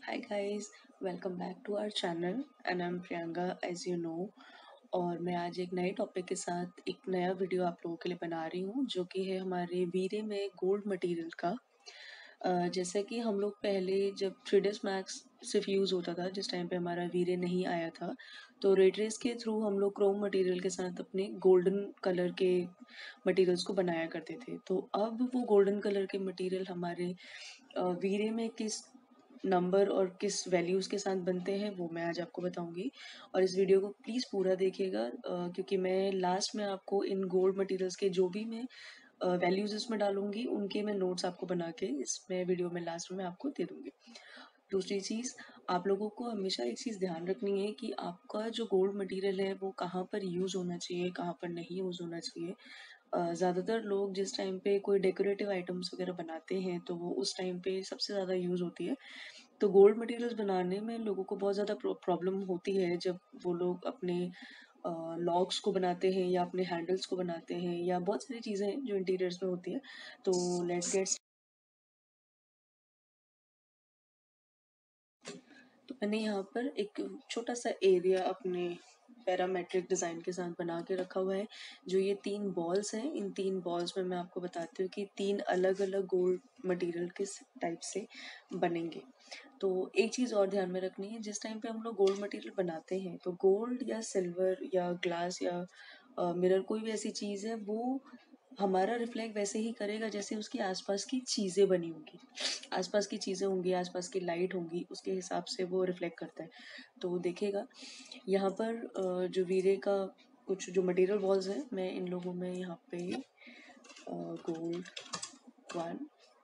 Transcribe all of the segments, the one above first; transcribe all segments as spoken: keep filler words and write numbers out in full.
Hi guys, welcome back to our channel and I'm Priyanka as you know। और मैं आज एक नए टॉपिक के साथ एक नया वीडियो आप लोगों के लिए बना रही हूँ जो कि है हमारे वीरे में गोल्ड मटेरियल का। अ, जैसे कि हम लोग पहले जब थ्री डेज मैक्स सिर्फ यूज़ होता था जिस टाइम पे हमारा वीरे नहीं आया था, तो रे ट्रेस के थ्रू हम लोग क्रोम मटेरियल के साथ अपने गोल्डन कलर के मटेरियल्स को बनाया करते थे। तो अब वो गोल्डन कलर के मटेरियल हमारे अ, वीरे में किस नंबर और किस वैल्यूज़ के साथ बनते हैं वो मैं आज आपको बताऊंगी। और इस वीडियो को प्लीज़ पूरा देखिएगा, अ, क्योंकि मैं लास्ट में आपको इन गोल्ड मटेरियल्स के जो भी मैं वैल्यूज़ इसमें डालूंगी उनके मैं नोट्स आपको बना के इसमें वीडियो में लास्ट में आपको दे दूंगी। दूसरी चीज़, आप लोगों को हमेशा एक चीज़ ध्यान रखनी है कि आपका जो गोल्ड मटेरियल है वो कहाँ पर यूज़ होना चाहिए, कहाँ पर नहीं यूज़ होना चाहिए। अ, ज़्यादातर लोग जिस टाइम पे कोई डेकोरेटिव आइटम्स वगैरह बनाते हैं तो वो उस टाइम पे सबसे ज़्यादा यूज़ होती है। तो गोल्ड मटेरियल्स बनाने में लोगों को बहुत ज़्यादा प्रॉब्लम होती है जब वो लोग अपने लॉक्स को बनाते हैं या अपने हैंडल्स को बनाते हैं या बहुत सारी चीज़ें हैं जो इंटीरियर्स में होती है। तो लेट्स गेट। तो मैंने यहाँ पर एक छोटा सा एरिया अपने पैरामेट्रिक डिज़ाइन के साथ बना के रखा हुआ है। जो ये तीन बॉल्स हैं, इन तीन बॉल्स में मैं आपको बताती हूँ कि तीन अलग अलग गोल्ड मटेरियल किस टाइप से बनेंगे। तो एक चीज़ और ध्यान में रखनी है, जिस टाइम पे हम लोग गोल्ड मटेरियल बनाते हैं तो गोल्ड या सिल्वर या ग्लास या मिरर कोई भी ऐसी चीज़ है वो हमारा रिफ्लेक्ट वैसे ही करेगा जैसे उसकी आसपास की चीज़ें बनी होंगी। आसपास की चीज़ें होंगी, आसपास की लाइट होंगी, उसके हिसाब से वो रिफ्लेक्ट करता है। तो देखिएगा यहाँ पर अ, जो वीरे का कुछ जो मटेरियल बॉल्स हैं, मैं इन लोगों में यहाँ पे गोल्ड वन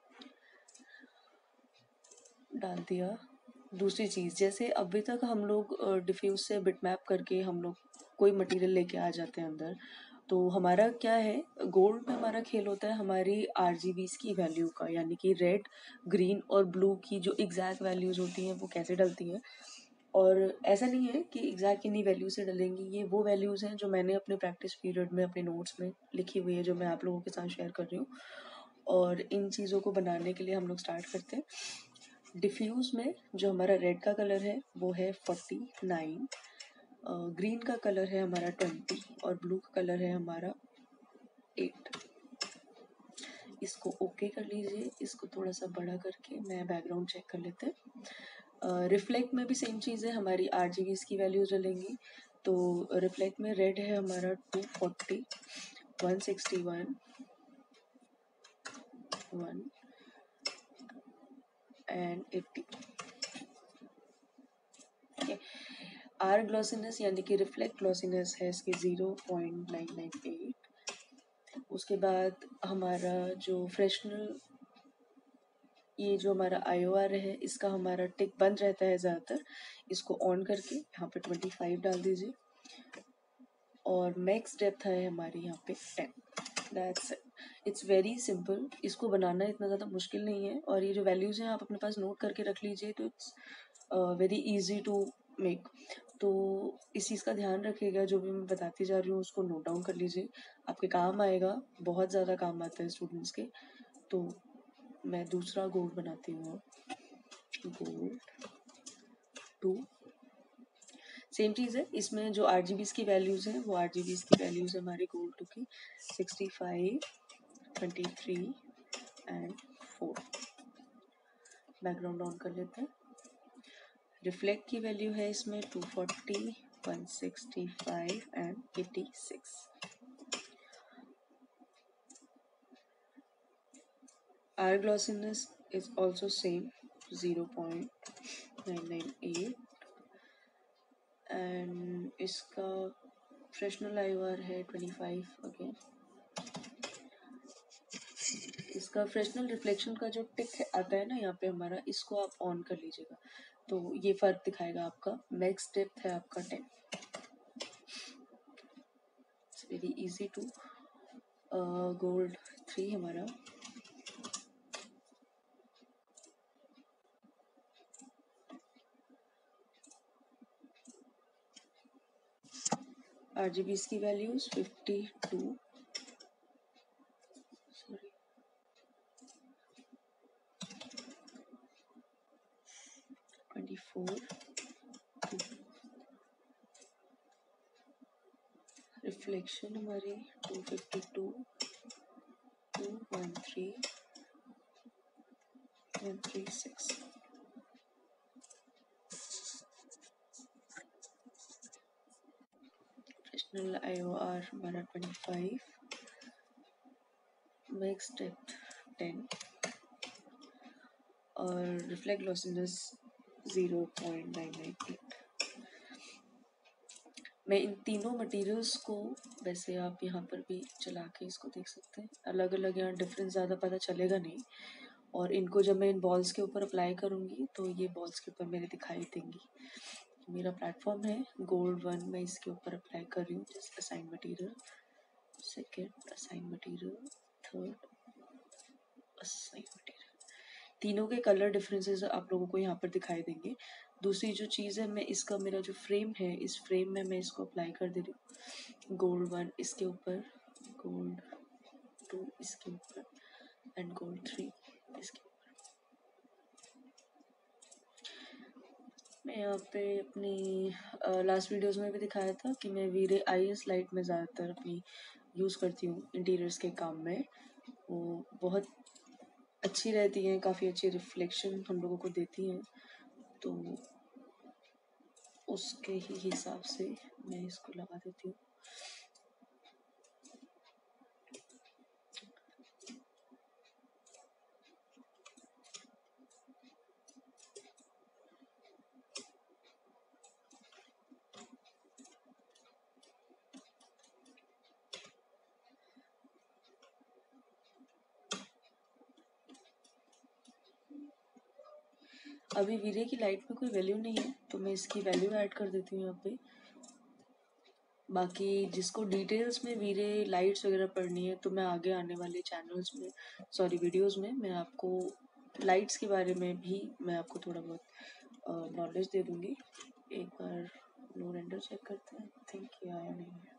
डाल दिया। दूसरी चीज़, जैसे अभी तक हम लोग डिफ्यूज से बिटमैप करके हम लोग कोई मटेरियल लेके आ जाते हैं अंदर। तो हमारा क्या है, गोल्ड में हमारा खेल होता है हमारी आरजीबीज की वैल्यू का, यानी कि रेड, ग्रीन और ब्लू की जो एग्जैक्ट वैल्यूज होती हैं वो कैसे डलती हैं। और ऐसा नहीं है कि एग्जैक्ट इन्हीं वैल्यू से डलेंगी, ये वो वैल्यूज़ हैं जो मैंने अपने प्रैक्टिस पीरियड में अपने नोट्स में लिखी हुई है जो मैं आप लोगों के साथ शेयर कर रही हूँ। और इन चीज़ों को बनाने के लिए हम लोग स्टार्ट करते हैं। डिफ्यूज़ में जो हमारा रेड का कलर है वो है फोर्टी नाइन, ग्रीन का कलर है हमारा ट्वेंटी और ब्लू का कलर है हमारा एट। इसको ओके कर लीजिए, इसको थोड़ा सा बड़ा करके मैं बैकग्राउंड चेक कर लेते हैं। रिफ्लेक्ट में भी सेम चीज़ है, हमारी आर जी की वैल्यूज डलेंगी। तो रिफ्लेक्ट में रेड है हमारा two forty, one sixty one, one and eighty. ठीक है। आर ग्लॉसिनेस यानी कि रिफ्लेक्ट ग्लॉसिनेस है इसकी zero point nine nine eight. उसके बाद हमारा जो फ्रेशनर, ये जो हमारा आई ओ आर है इसका हमारा टिक बंद रहता है ज़्यादातर, इसको ऑन करके यहाँ पे ट्वेंटी फाइव डाल दीजिए। और मैक्स डेप्थ है हमारी यहाँ पे ten. That's it, it's very simple. इसको बनाना इतना ज़्यादा मुश्किल नहीं है और ये जो वैल्यूज़ हैं आप अपने पास नोट करके रख लीजिए तो it's very easy to make. तो इस चीज़ का ध्यान रखिएगा, जो भी मैं बताती जा रही हूँ उसको नोट डाउन कर लीजिए, आपके काम आएगा, बहुत ज़्यादा काम आता है स्टूडेंट्स के। तो मैं दूसरा गोल्ड बनाती हूँ, गोल्ड टू। सेम चीज़ है, इसमें जो आर जी बीज की वैल्यूज़ हैं वो आर जी बीज की वैल्यूज़ है हमारी गोल्ड टू की sixty five, twenty three and four. Background on कर लेते हैं। रिफ्लेक्ट की वैल्यू है इसमें two forty, one sixty five and eighty six. Our glossiness is also same, zero point nine nine eight and इसका Fresnel I O R है twenty five again. इसका Fresnel reflection का जो टिक आता है ना यहाँ पे हमारा, इसको आप ऑन कर लीजिएगा तो ये फर्क दिखाएगा आपका। मैक्स डेप्थ है आपका ten. It's very easy to. Gold three हमारा आर जी बीज की values fifty two, four, reflection हमारी two fifty two, two one three, one three six. Fractional I O R हमारा twenty five, max depth ten और reflect glossiness zero point nine nine eight. मैं इन तीनों materials को, वैसे आप यहाँ पर भी चला के इसको देख सकते हैं, अलग अलग यहाँ डिफरेंस ज़्यादा पता चलेगा नहीं। और इनको जब मैं इन बॉल्स के ऊपर अप्लाई करूँगी तो ये बॉल्स के ऊपर मेरे दिखाई देंगी। मेरा प्लेटफॉर्म है गोल्ड वन, मैं इसके ऊपर अप्लाई कर रही हूँ। जैसे assign material, second assign material, third assign material. तीनों के कलर डिफरेंसेस आप लोगों को यहाँ पर दिखाई देंगे। दूसरी जो चीज़ है, मैं इसका मेरा जो फ्रेम है, इस फ्रेम में मैं इसको अप्लाई कर दे रही हूँ। गोल्ड वन इसके ऊपर, गोल्ड टू इसके ऊपर एंड गोल्ड थ्री इसके ऊपर। मैं यहाँ पे अपनी लास्ट वीडियोस में भी दिखाया था कि मैं वीरे आई एस लाइट में ज़्यादातर अपनी यूज़ करती हूँ इंटीरियर्स के काम में। वो बहुत अच्छी रहती हैं, काफ़ी अच्छी रिफ्लेक्शन हम लोगों को देती हैं, तो उसके ही हिसाब से मैं इसको लगा देती हूँ। अभी वीरे की लाइट में कोई वैल्यू नहीं है, तो मैं इसकी वैल्यू ऐड कर देती हूँ यहाँ पे। बाकी जिसको डिटेल्स में वीरे लाइट्स वगैरह पढ़नी है, तो मैं आगे आने वाले चैनल्स में, सॉरी वीडियोस में, मैं आपको लाइट्स के बारे में भी मैं आपको थोड़ा बहुत नॉलेज दे दूँगी। एक बार नो रेंडर चेक करते हैं, थिंक ये आया नहीं है।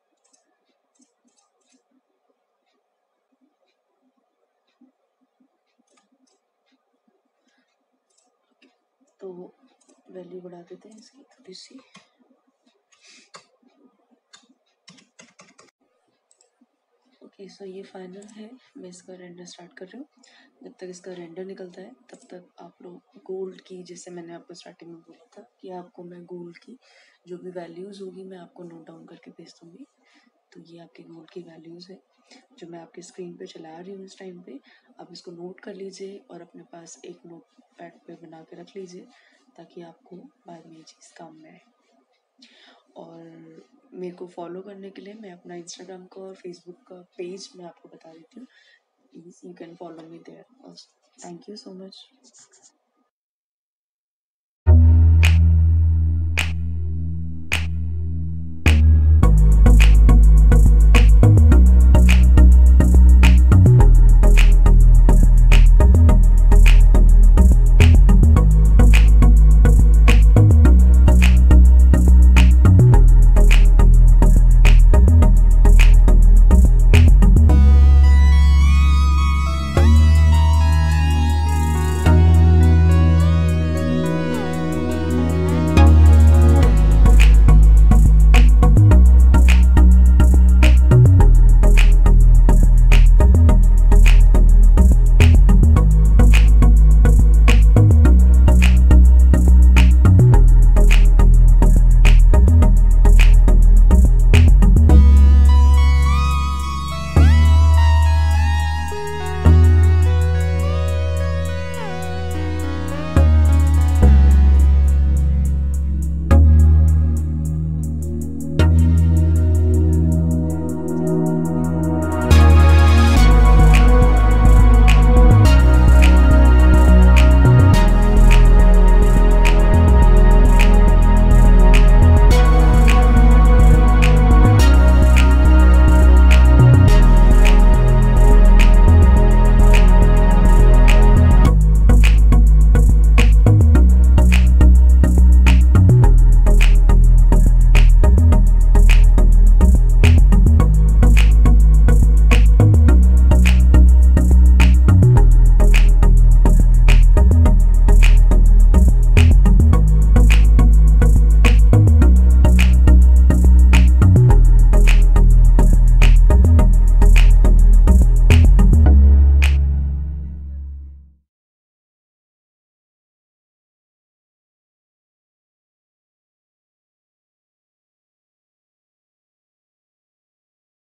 तो वैल्यू बढ़ा देते हैं इसकी थोड़ी सी। ओके, सो ये फाइनल है। मैं इसका रेंडर स्टार्ट कर रही हूँ। जब तक इसका रेंडर निकलता है तब तक आप लोग गोल्ड की, जैसे मैंने आपको स्टार्टिंग में बोला था कि आपको मैं गोल्ड की जो भी वैल्यूज़ होगी मैं आपको नोट डाउन करके भेज दूँगी। तो ये आपके गोल्ड की वैल्यूज़ है जो मैं आपके स्क्रीन पे चला रही हूँ इस टाइम पे। आप इसको नोट कर लीजिए और अपने पास एक नोट पैड पे बना के रख लीजिए, ताकि आपको बाद में ये चीज़ काम में आए। और मेरे को फॉलो करने के लिए मैं अपना इंस्टाग्राम का और फेसबुक का पेज मैं आपको बता देती हूँ। Please you can follow me there also. Thank you so much.